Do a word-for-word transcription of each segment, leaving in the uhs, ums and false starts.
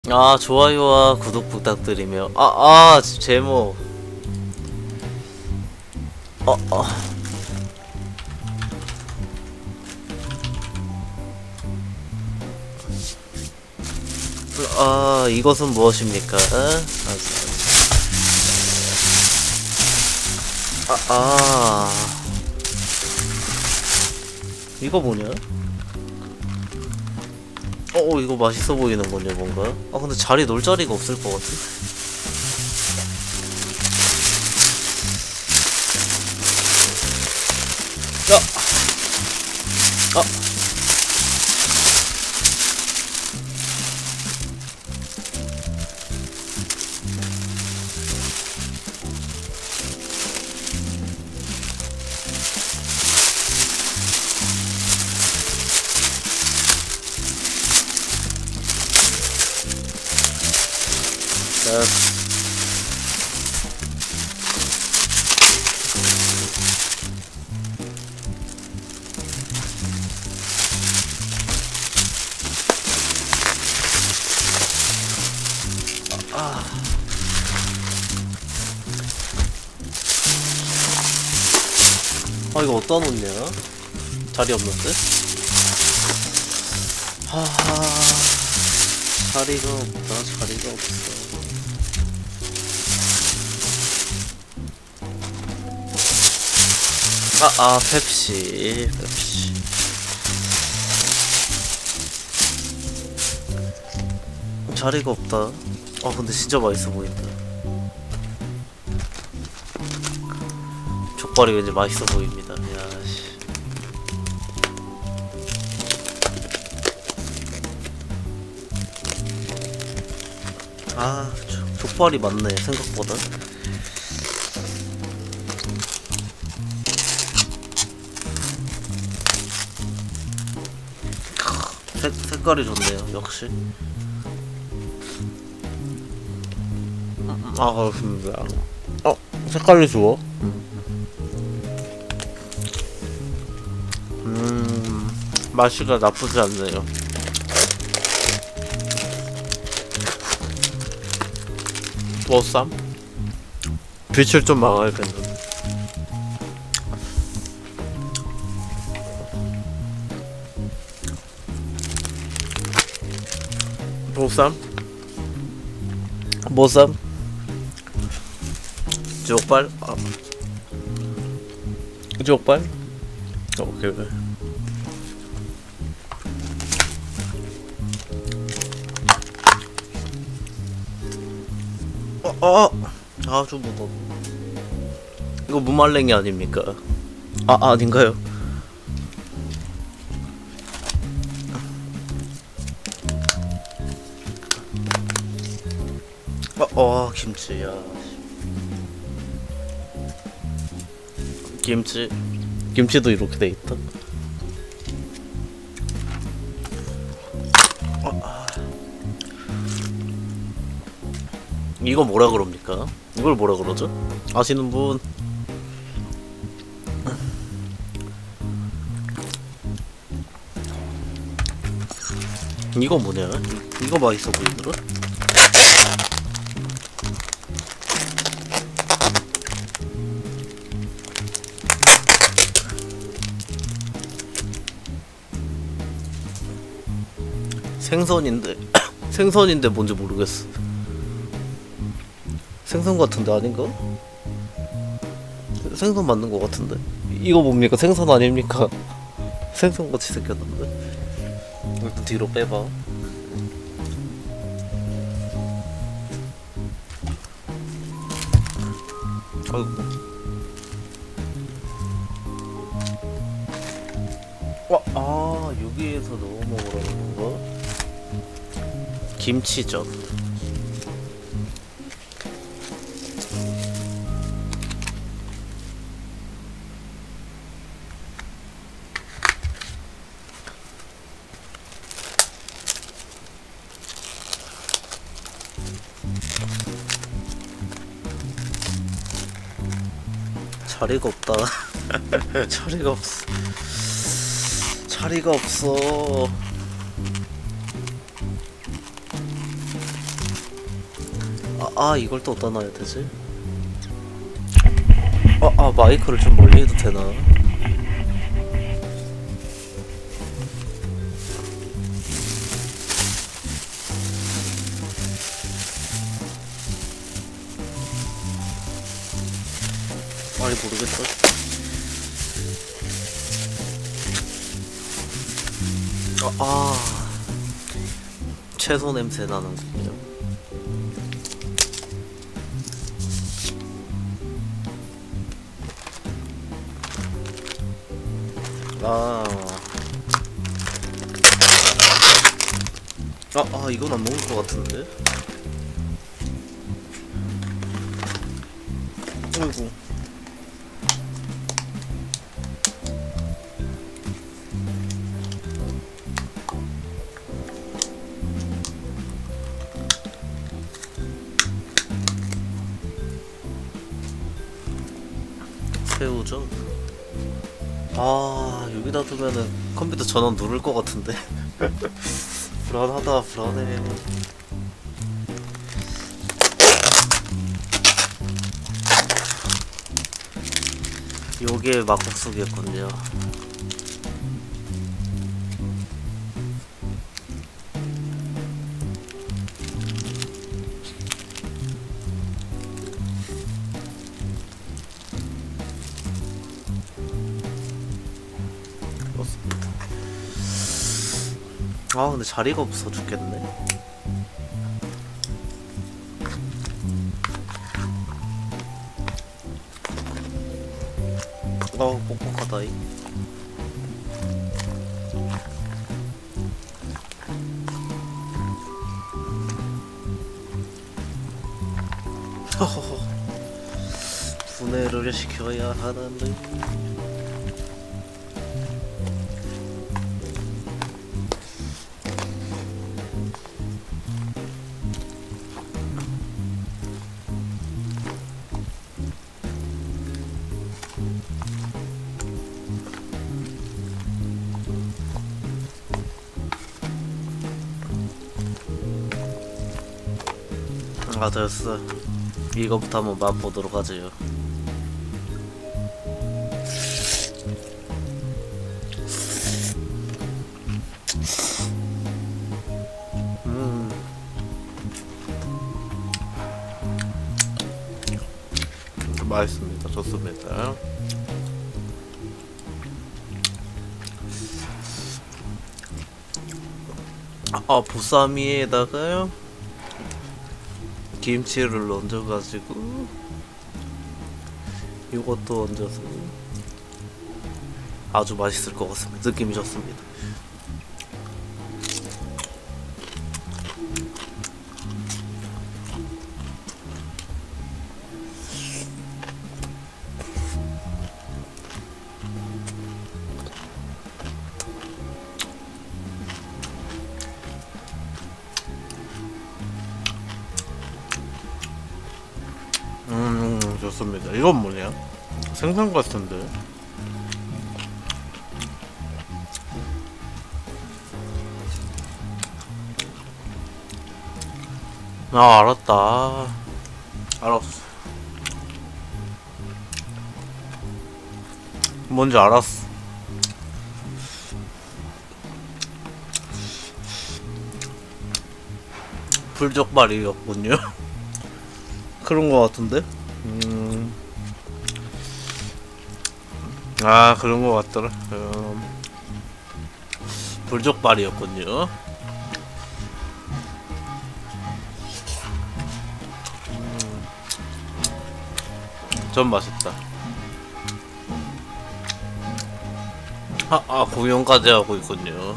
아, 좋아요와 구독 부탁드리며. 아, 아, 제목. 어, 어. 아, 이것은 무엇입니까? 아, 아. 이거 뭐냐? 어, 이거 맛있어 보이는군요, 뭔가. 아, 근데 자리 놀 자리가 없을 것 같아. 야! 아! 자, 아. 아, 이거 어디다 놓냐? 자리 없는데? 하하. 자리가 없다, 자리가 없어. 아, 아, 펩시, 펩시. 자리가 없다. 아, 근데 진짜 맛있어 보인다. 족발이 왠지 맛있어 보입니다. 야, 씨. 아, 족- 족발이 많네, 생각보다. 색, 색깔이 좋네요, 역시. 음, 아, 그렇습니다. 어, 색깔이 좋아. 음, 맛이가 나쁘지 않네요. 보쌈? 빛을 좀 막아야겠는데. 보쌈? 보쌈? 족발? 아. 족발? 오케이, 오케이. 어, 어! 아주 무거워. 이거 무말랭이 아닙니까? 아, 아 아닌가요? 어, 어, 김치야. 김치. 김치도 이렇게 돼 있다. 어, 아. 이거 뭐라 그럽니까? 이걸 뭐라 그러죠? 아시는 분? 이거 뭐냐? 이거 맛있어 보이더라? 생선인데 생선인데 뭔지 모르겠어. 생선 같은데 아닌가? 생선 맞는 거 같은데. 이거 뭡니까? 생선 아닙니까? 생선같이 생겼는데. 일단 뒤로 빼봐. 아이고. 와, 아, 여기에서 넣어 먹으라는 건가? 김치전. 자리가 없다. 자리가 없어. 자리가 없어. 아, 아 이걸 또 어디다 놔야 되지? 아, 아 마이크를 좀 멀리 해도 되나? 아니 모르겠어. 아, 아 채소 냄새 나는군요. 아, 아, 아 이건 안 먹을 것 같은데? 어이구. 새우젓. 아 여기다 두면은 컴퓨터 전원 누를 것 같은데. 불안하다 불안해. 요게 막국수겠군요. 아 근데 자리가 없어 죽겠네. 아 뻑뻑하다이. 분해를 시켜야 하는데. 아 됐어. 이거부터 한번 맛보도록 하지요. 음. 맛있습니다. 좋습니다. 아 보쌈이에다가요 김치를 얹어가지고 이것도 얹어서 아주 맛있을 것 같습니다. 느낌이 좋습니다. 음 좋습니다. 이건 뭐냐? 생선 같은데? 아 알았다. 알았어. 뭔지 알았어. 불족발이었군요. 그런 거 같은데? 음. 아 그런 거 같더라. 음. 불족발이었군요. 음. 전 맛있다. 아, 아 공연까지 하고 있군요.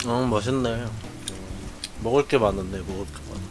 응, 맛있네. 먹을 게 많았네. 먹을 게 많아.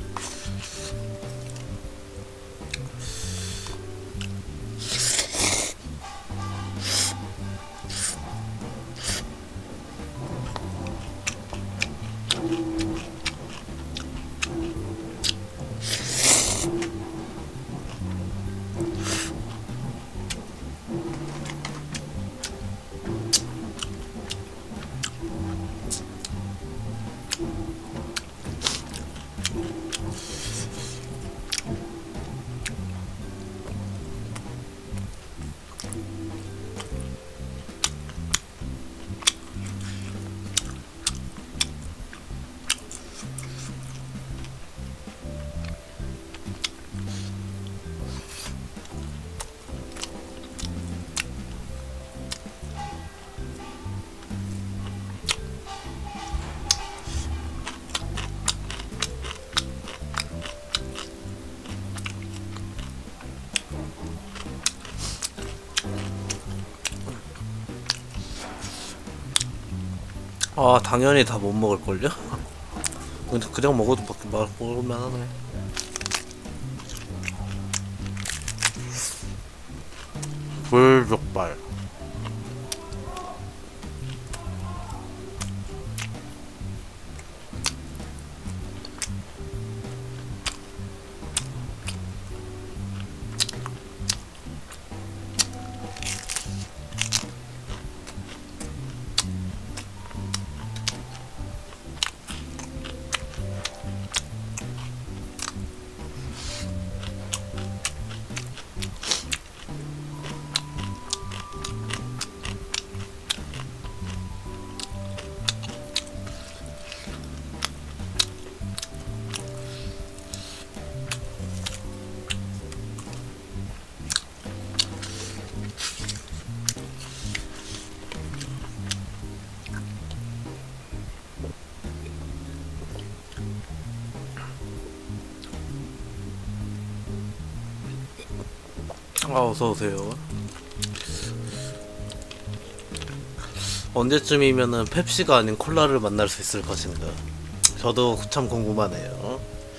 아, 당연히 다 못 먹을걸요? 근데 그냥 먹어도 밖에 말 먹을만 하네. 불족발. 아, 어서오세요. 언제쯤이면은 펩시가 아닌 콜라를 만날 수 있을 것인가. 저도 참 궁금하네요.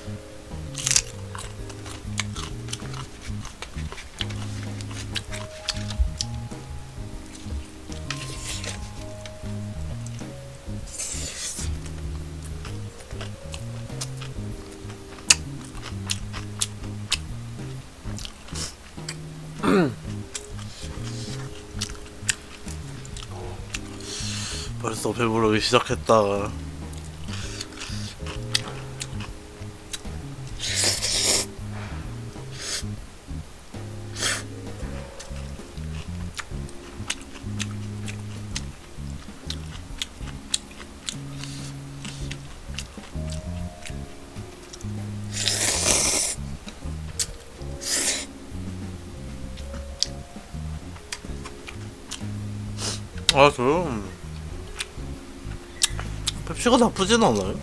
벌써 배부르기 시작했다. 아, 좀 펩시가 나쁘진 않아요.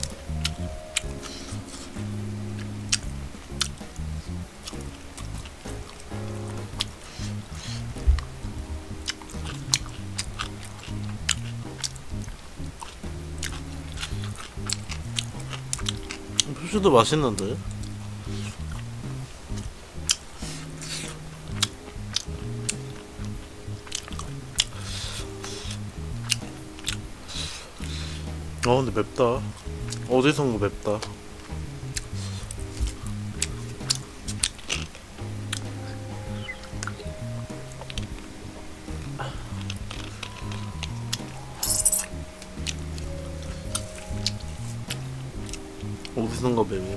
펩시도 맛있는데. 아, 근데 맵다. 어디선가 맵다. 어디선가 매워.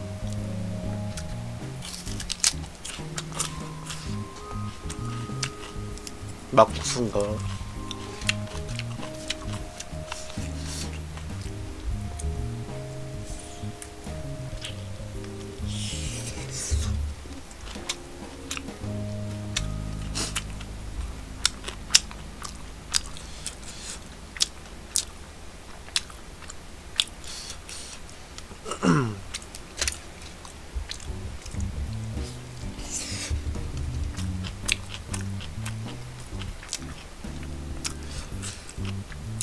막국수인가.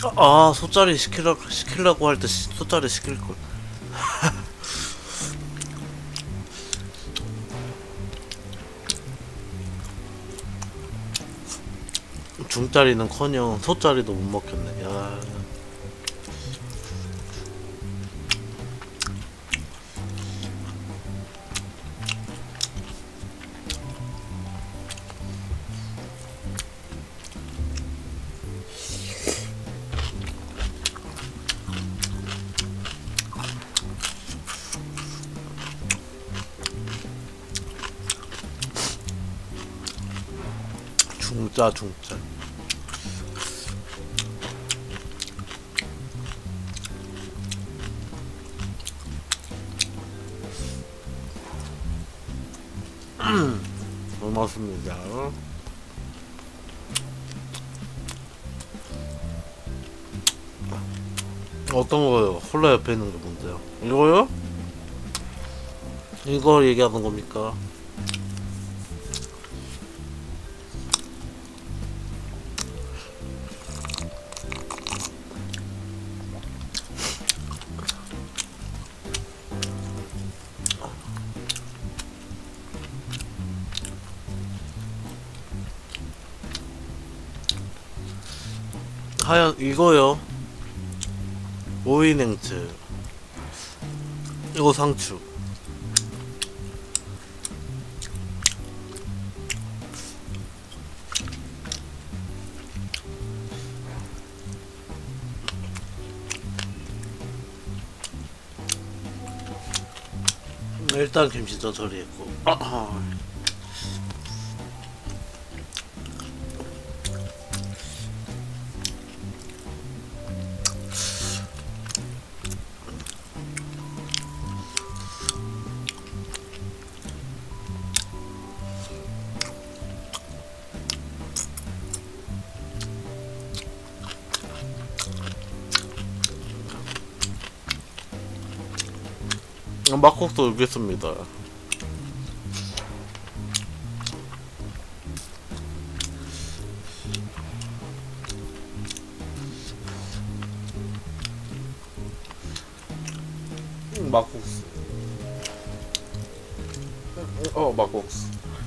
아, 소짜리 시키려, 시키려고 할 때 소짜리 시킬걸. 중짜리는 커녕 소짜리도 못 먹겠네. 야. 중짜 중짜. 고맙습니다. 어떤 거요? 홀라 옆에 있는 게 뭔데요? 이거요? 이걸 얘기하는 겁니까? 하얀 이거요. 오이냉채. 이거 상추. 일단 김치전 처리했고. 막국수 여기 있습니다. 막국수. 어, 막국수.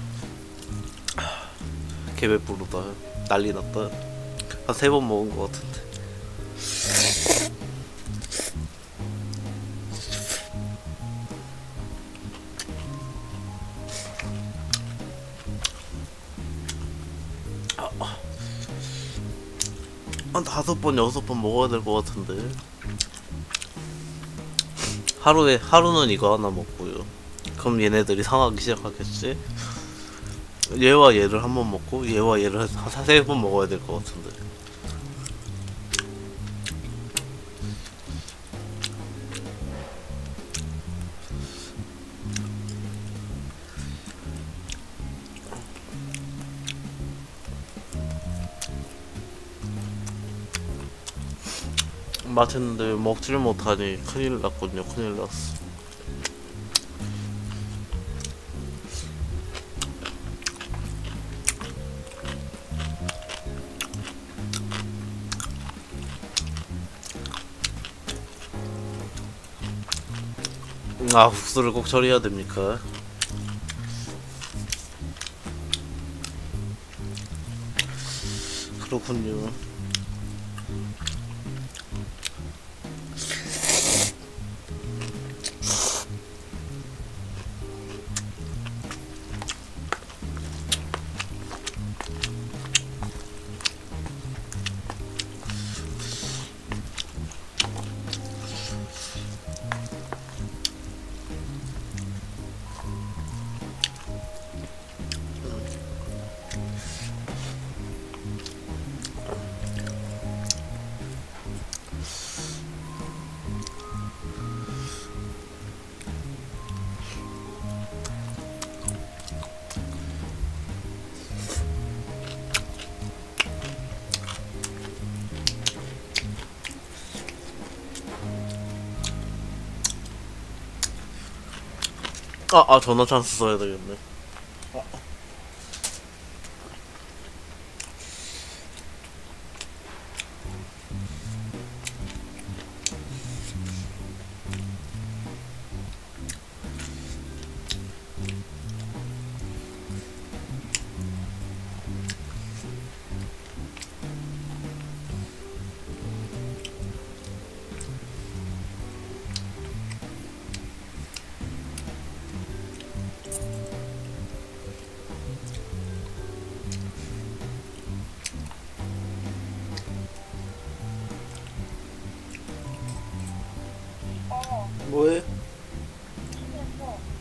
개배부르다. 난리 났다. 한 세 번 먹은 것 같은데. 한 다섯 번, 여섯 번 먹어야 될 것 같은데. 하루에, 하루는 이거 하나 먹고요. 그럼 얘네들이 상하기 시작하겠지? 얘와 얘를 한 번 먹고, 얘와 얘를 한 세 번 먹어야 될 것 같은데. 맛있는데 먹지를 못하니 큰일 났군요. 큰일 났어. 아, 국수를 꼭 처리해야 됩니까? 그렇군요. 아, 아, 전화 찬스 써야 되겠네. 아.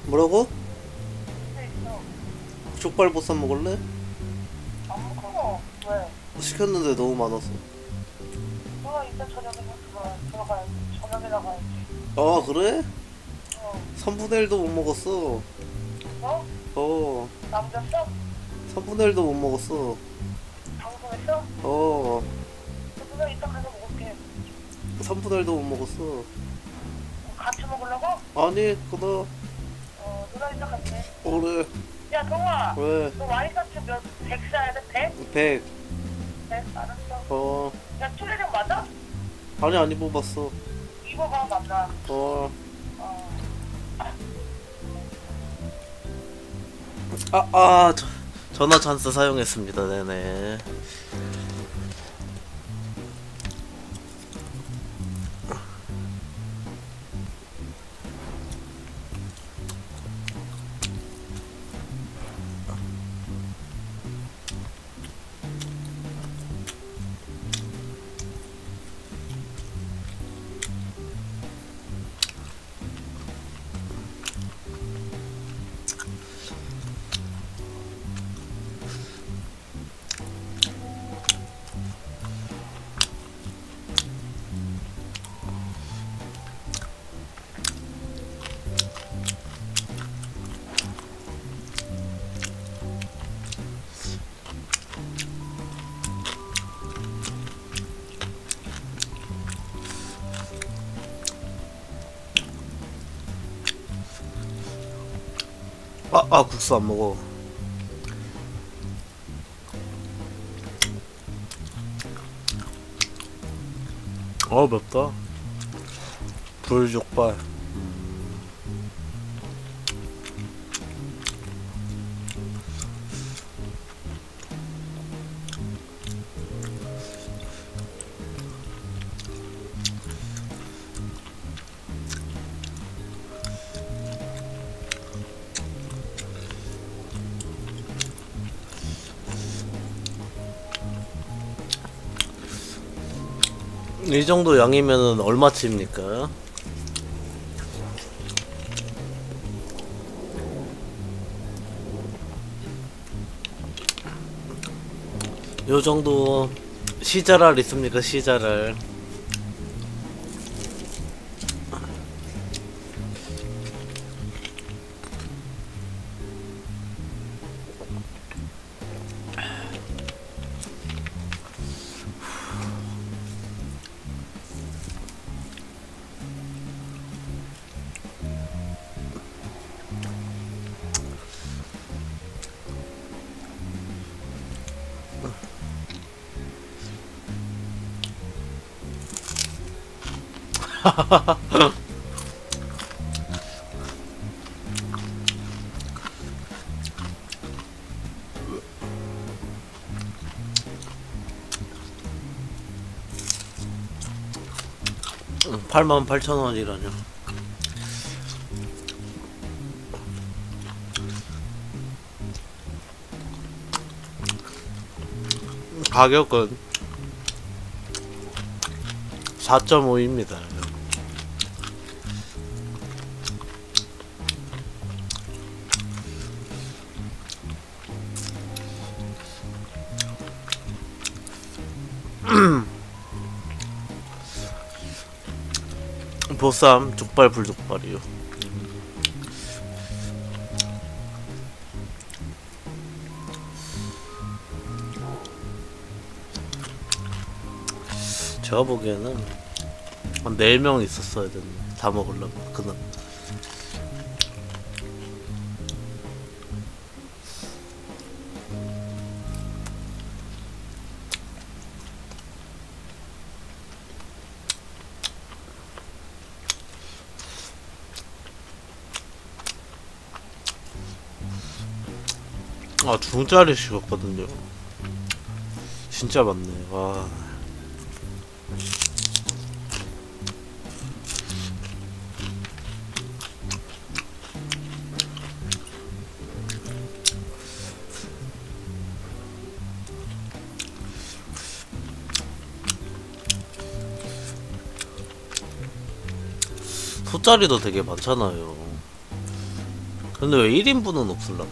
뭐라고? 집에 있어. 족발보쌈 먹을래? 안 먹어. 왜? 시켰는데 너무 많았어. 너가 이따 저녁에 들어가, 들어가야지. 저녁에 나가야지. 아 그래? 어. 삼분의 일도 못 먹었어. 어? 어 남겼어? 삼분의 일도 못 먹었어. 방송했어? 어 누나 이따 가서 먹을게. 삼분의 일도 못 먹었어. 같이 먹으려고? 아니 그나 어, 누나 이따 갈게. 그래. 야, 동아. 왜? 너 와이셔츠 몇, 백 사야 돼? 백? 백. 백? 알았어. 어 야, 투레랑 맞아? 아니 안 입어봤어. 입어봐, 맞나? 어 어. 아, 아, 저, 전화 찬스 사용했습니다. 네네. 아, 아, 국수 안 먹어. 어, 맵다. 불족발. 이 정도 양이면은 얼마치입니까? 요 정도 시자랄 있습니까? 시자랄. 팔만 팔천 원이라뇨. 가격은 사 점 오입니다. 보쌈, 족발, 불족발이요. 제가 보기에는 한 네 명 있었어야 됐네. 다 먹으려면 그날. 아, 중짜리 식었거든요. 진짜 많네. 와. 소짜리도 되게 많잖아요. 근데 왜 일 인분은 없을라나?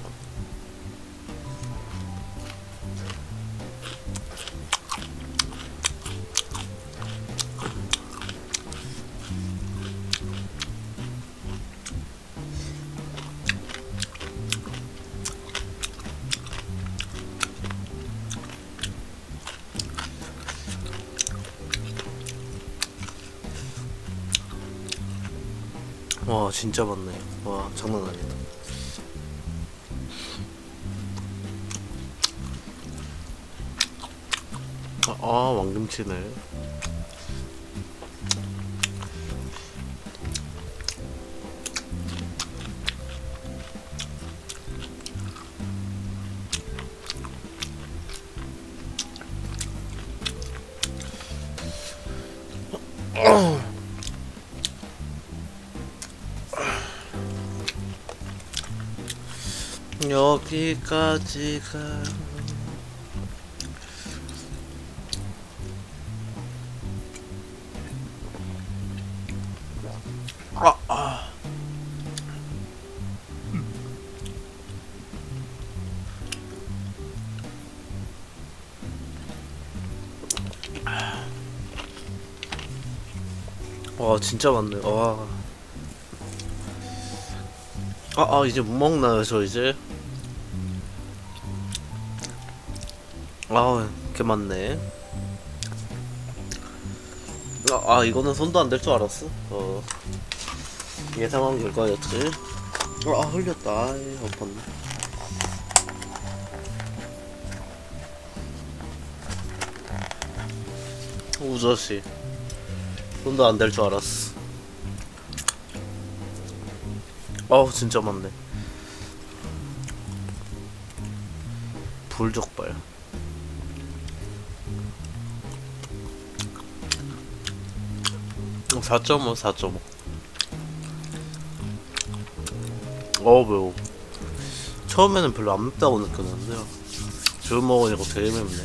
와 진짜 많네. 와 장난 아니다. 아, 아 왕김치네. 여기까지가 아, 아. 와 진짜 많네. 와. 아, 아 이제 못 먹나요 저 이제? 아, 개 많네. 아, 아 이거는 손도 안 댈 줄 알았어. 어. 예상한 결과였지. 아, 흘렸다. 아이, 엎었네. 우저씨. 손도 안 댈 줄 알았어. 아우, 진짜 많네. 불족발. 사 점 오, 사 점 오. 어 매워. 처음에는 별로 안 맵다고 느꼈는데요, 지금 먹으니까 되게 맵네.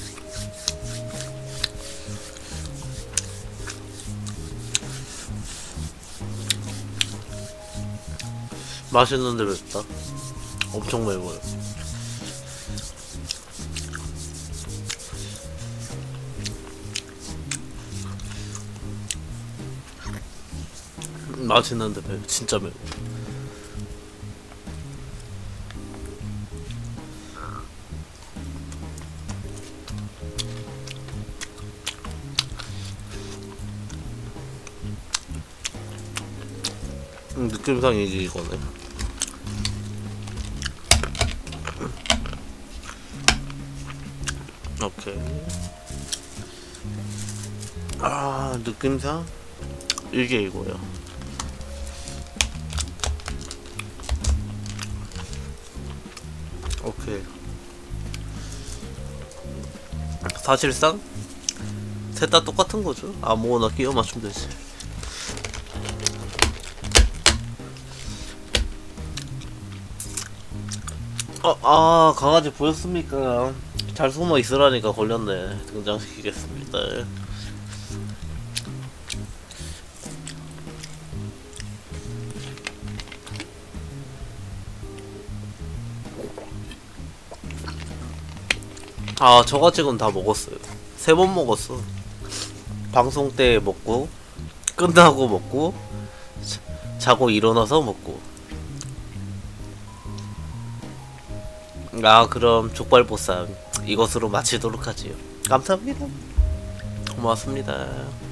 맛있는데 맵다. 엄청 매워요. 맛있는데 매워. 진짜 매워. 음, 느낌상 이게 이거네. 오케이. 아, 느낌상 이게 이거야. 오케이. 사실상 셋 다 똑같은 거죠. 아무거나 끼워 맞추면 되지. 어, 아, 강아지 보였습니까? 잘 숨어 있으라니까 걸렸네. 등장시키겠습니다. 아, 저가 지금 다 먹었어요. 세 번 먹었어. 방송 때 먹고, 끝나고 먹고, 자, 자고 일어나서 먹고. 아, 그럼 족발보쌈 이것으로 마치도록 하지요. 감사합니다. 고맙습니다.